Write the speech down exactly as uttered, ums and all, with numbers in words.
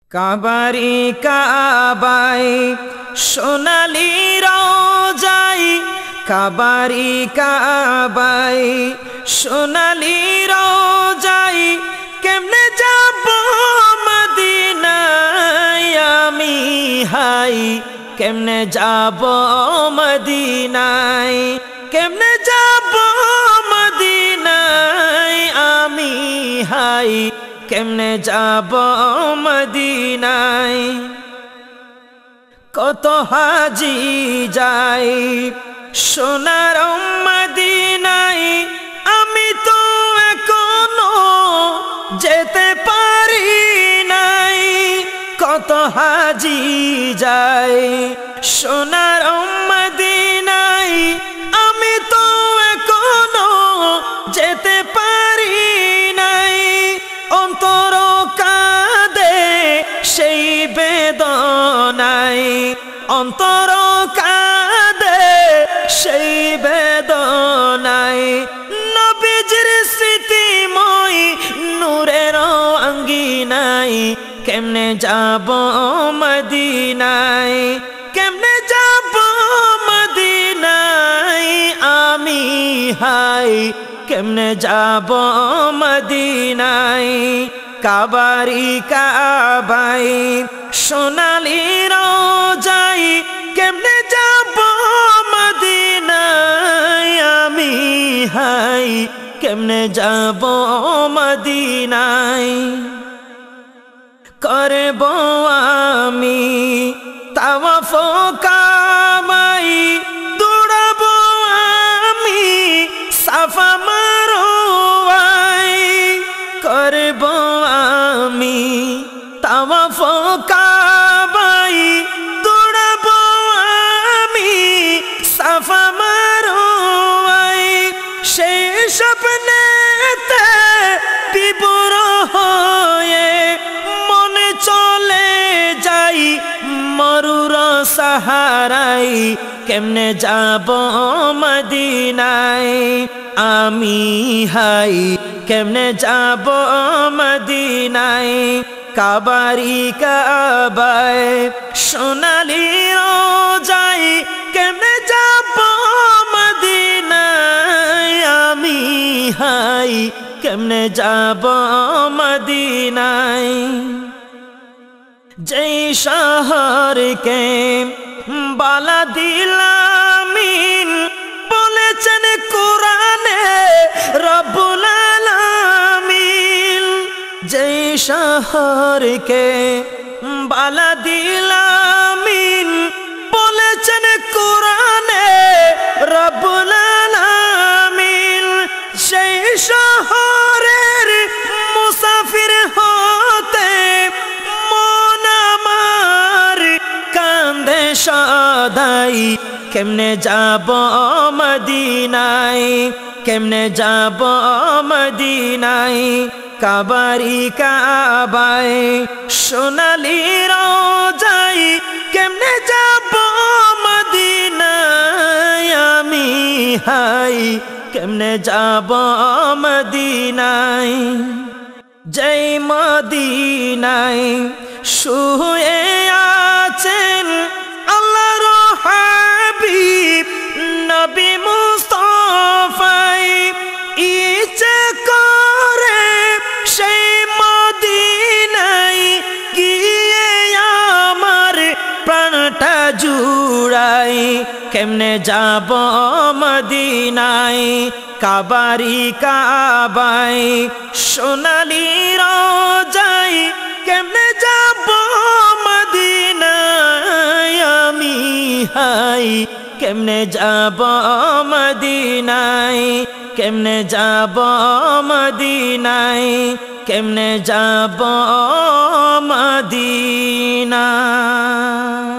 কাবারি কাবাই সোনালি রোজাই, কাবারি কাবাই সোনালি রোজাই, কেমনে যাব মদিনায় আমি হাই, কেমনে যাব মদিনায়, কেমনে যাব মদিনায় আমি হাই, কেমনে যাব মদিনায়। কত হাজি যাই সোনার মদিনায়, আমি তো এখনো যেতে পারি নাই। কত হাজি যাই সোনার মদিনায়, আমি তো এখনো যেতে পারি নাই। অন্তর কাঁদে সেই বেদনায়, অন্তর কাঁদে সেই বেদনায়। নবীজির স্মৃতিময় নূরের অঙ্গিনায়, কেমনে যাব মদিনায়, কেমনে যাব মদিনায় আমি হাই, কেমনে যাব মদিনায়। কাবারি কাবাই সোনালি রোজাই, কেমনে যাব মদিনায় আমি হাই, কেমনে যাব মদিনায়। করব আমি তাওয়াফ কাবাই, দৌড়াব আমি সাফা মারওয়াই। করব আমি তাওয়াফ কাবাই, দৌড়াব আমি সাফা মারওয়াই। সেই স্বপ্নেতে বিভোর হয়ে মনে চলে যাই মরুর সাহারাই, কেমনে যাব মদিনায় আমি হাই, কেমনে যাব মদিনায়। কাবারি কাবাই সোনালি রোজাই, কেমনে যাব মদিনায় আমি হাই, কেমনে যাব মদিনায়। যেই শহরকে বালা দিলামিন বলেছেন কোরআনে রব্বুল আলামিন। যেই শহরকে বালা দিলামিন বলেছেন কোরআনে রব্বুল আলামিন। সেই শহরের মুসাফির হতে মন আমার কান্দে সদাই, কেমনে যাব মদিনায়, কেমনে যাব মদিনায়। কাবারি কাবাই সোনালি রোজাই, কেমনে যাব মদিনায় আমি হাই, কেমনে যাব মদিনায়। যেই মদিনায় শুয়ে আছেন আল্লাহর হাবিব নবী মুস্তাফাই, ইচ্ছে করে সেই মদিনায় গিয়ে আমার প্রাণটা জুড়াই, কেমনে যাব মদিনায়। কাবারি কাবাই সোনালি রোজাই, কেমনে যাব মদিনায় আমি হাই, কেমনে যাব মদিনায়, কেমনে যাব মদিনায়, কেমনে যাব মদিনায়।